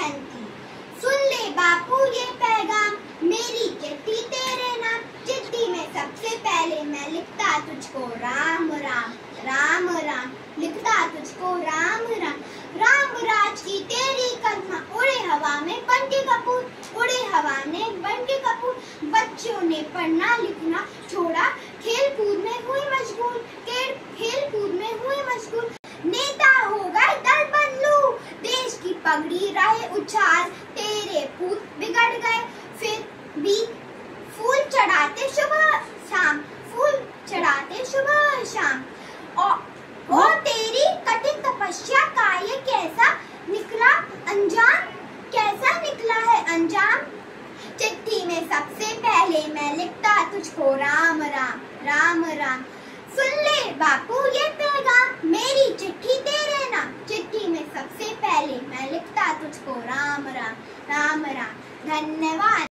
बहन की। सुन ले बापू ये पैगाम, मेरी चिट्ठी तेरे नाम। चिट्ठी में सबसे पहले मैं लिखता तुझको राम राम, राम राम, लिखता तुझको राम राम। राम राज की तेरी कलमा उड़े हवा में बनके कपूर, उड़े हवा में बनके कपूर। बच्चों ने पढ़ना लिखना छोड़ा, खेल कूद में हुई मशगूल, खेल कूद में हुई मशगूल। नेता हो गए दल बदलू, देश की पगड़ी रहे उछाल। तेरे पूत बिगड़ गए फिर भी फूल चढ़ाते सुबह शाम, फूल चढ़ाते सुबह शाम। और तेरी कठिन तपस्या का ये कैसा निकला अंजाम, कैसा निकला है अंजाम। चिट्ठी में सबसे पहले मैं लिखता तुझको राम राम, राम राम। सुन ले बापू ये पैगाम, मेरी चिट्ठी तेरे नाम। चिट्ठी में सबसे पहले मैं लिखता तुझको राम राम, राम राम। धन्यवाद।